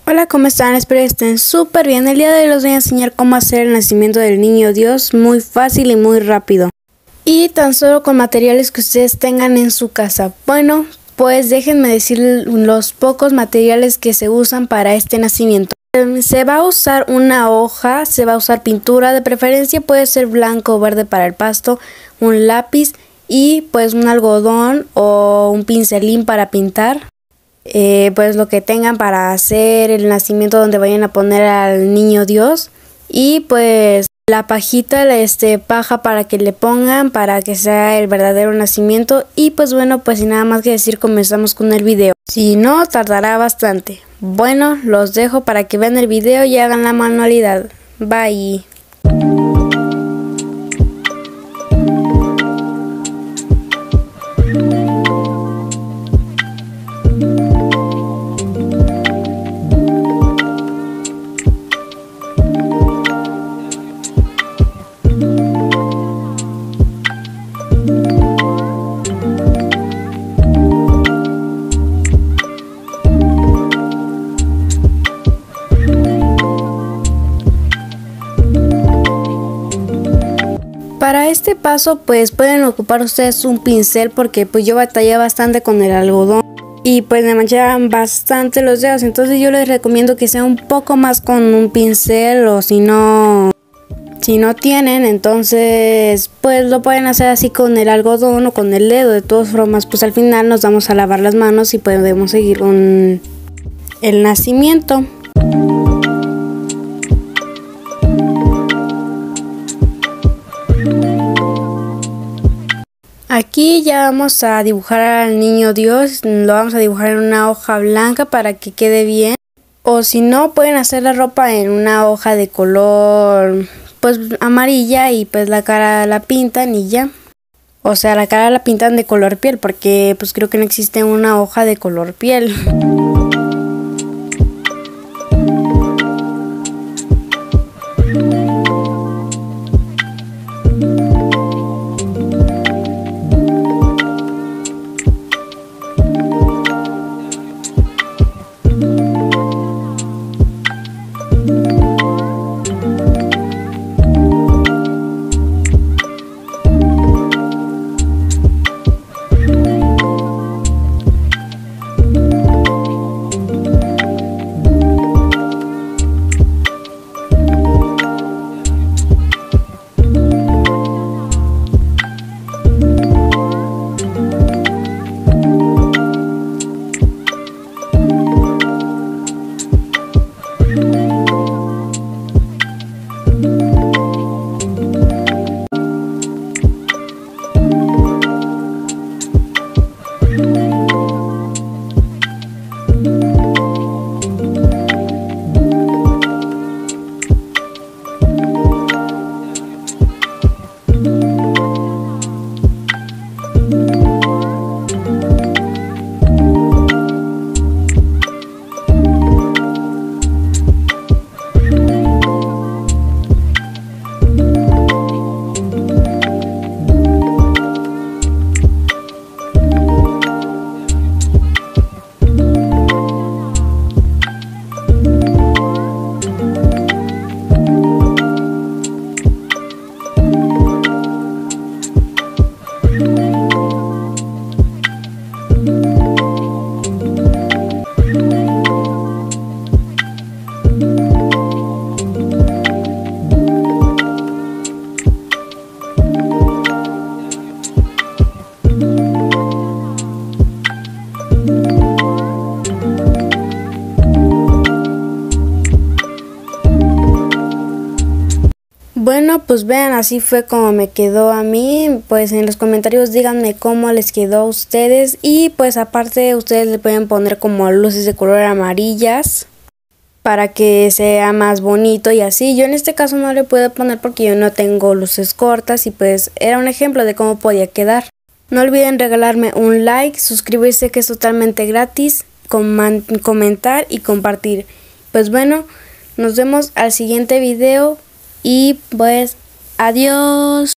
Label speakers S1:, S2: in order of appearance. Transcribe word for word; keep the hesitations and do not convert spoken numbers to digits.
S1: Hola, ¿cómo están? Espero que estén súper bien. El día de hoy les voy a enseñar cómo hacer el nacimiento del niño Dios muy fácil y muy rápido. Y tan solo con materiales que ustedes tengan en su casa. Bueno, pues déjenme decir los pocos materiales que se usan para este nacimiento. Se va a usar una hoja, se va a usar pintura, de preferencia puede ser blanco o verde para el pasto, un lápiz y pues un algodón o un pincelín para pintar. Eh, pues lo que tengan para hacer el nacimiento donde vayan a poner al niño Dios y pues la pajita, este paja para que le pongan para que sea el verdadero nacimiento. Y pues bueno, pues sin nada más que decir, comenzamos con el video, si no tardará bastante. Bueno, los dejo para que vean el video y hagan la manualidad. Bye. Para este paso pues pueden ocupar ustedes un pincel, porque pues yo batallé bastante con el algodón y pues me manchaban bastante los dedos, entonces yo les recomiendo que sea un poco más con un pincel, o si no si no tienen, entonces pues lo pueden hacer así con el algodón o con el dedo. De todas formas pues al final nos vamos a lavar las manos y podemos seguir con el nacimiento. Aquí ya vamos a dibujar al niño Dios, lo vamos a dibujar en una hoja blanca para que quede bien. O si no, pueden hacer la ropa en una hoja de color pues amarilla y pues la cara la pintan y ya. O sea, la cara la pintan de color piel, porque pues creo que no existe una hoja de color piel. Bueno, pues vean, así fue como me quedó a mí. Pues en los comentarios díganme cómo les quedó a ustedes. Y pues aparte ustedes le pueden poner como luces de color amarillas para que sea más bonito y así. Yo en este caso no le puedo poner porque yo no tengo luces cortas, y pues era un ejemplo de cómo podía quedar. No olviden regalarme un like, suscribirse que es totalmente gratis, comentar y compartir. Pues bueno, nos vemos al siguiente video. Y pues adiós.